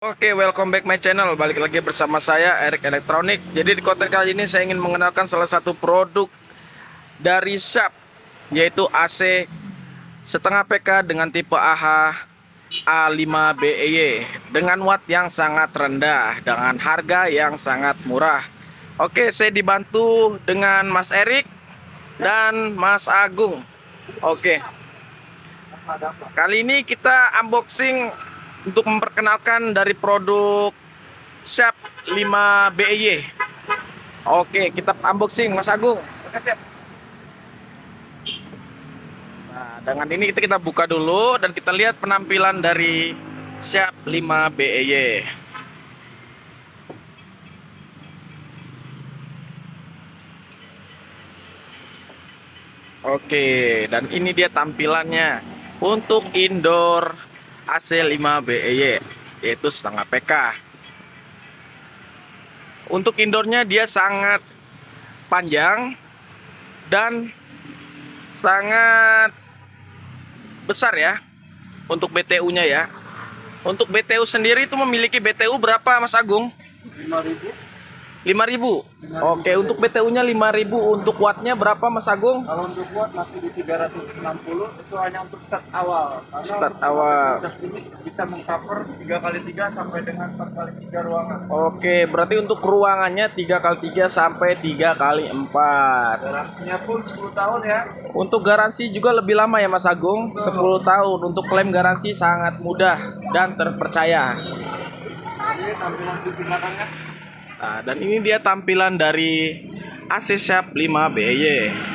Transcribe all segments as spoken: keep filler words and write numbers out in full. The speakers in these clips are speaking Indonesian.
Oke, welcome back my channel. Balik lagi bersama saya Erik Elektronik. Jadi di konten kali ini saya ingin mengenalkan salah satu produk dari Sharp, yaitu A C setengah P K dengan tipe A H A lima B E Y dengan watt yang sangat rendah dengan harga yang sangat murah. Oke, saya dibantu dengan Mas Erik dan Mas Agung. Oke, kali ini kita unboxing untuk memperkenalkan dari produk Sharp lima B E Y. Oke, kita unboxing Mas Agung. Nah, dengan ini kita, kita buka dulu dan kita lihat penampilan dari Sharp lima B E Y. Oke, dan ini dia tampilannya untuk indoor A C lima B E Y, yaitu setengah P K. Untuk indoornya dia sangat panjang dan sangat besar ya untuk B T U-nya ya. Untuk B T U sendiri itu memiliki B T U berapa Mas Agung? lima ribu. lima ribu. Oke, untuk B T U-nya lima ribu. Untuk wattnya berapa Mas Agung? Kalau untuk watt masih di tiga ratus enam puluh, itu hanya untuk start awal. Karena Start untuk awal. start ini bisa mengcover tiga kali tiga sampai dengan empat kali tiga ruangan. Oke, berarti untuk ruangannya tiga kali tiga sampai tiga kali empat. Garansinya pun sepuluh tahun ya. Untuk garansi juga lebih lama ya Mas Agung, sepuluh tahun. Untuk klaim garansi sangat mudah dan terpercaya. Ini tampilan di belakangnya. Nah, dan ini dia tampilan dari A C Sharp lima B E Y.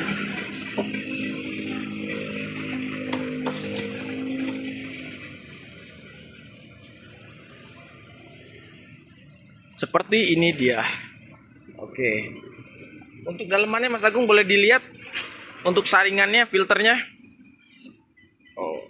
Seperti ini dia. Oke. Untuk dalamannya Mas Agung boleh dilihat. Untuk saringannya, filternya. Oh.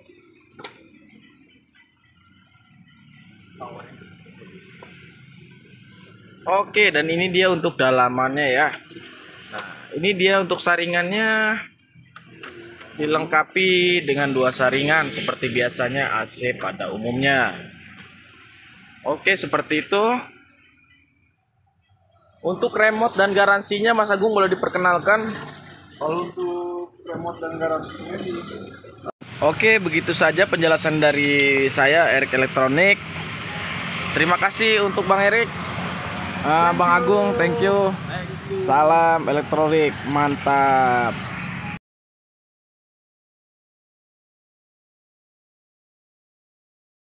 Oke, dan ini dia untuk dalamannya ya. Nah, ini dia untuk saringannya, dilengkapi dengan dua saringan seperti biasanya A C pada umumnya. Oke, seperti itu. Untuk remote dan garansinya Mas Agung boleh diperkenalkan. Kalau untuk remote dan garansinya di Oke, begitu saja penjelasan dari saya Erik Elektronik. Terima kasih untuk Bang Erik. Uh, Bang Agung, thank you. Salam elektronik, mantap.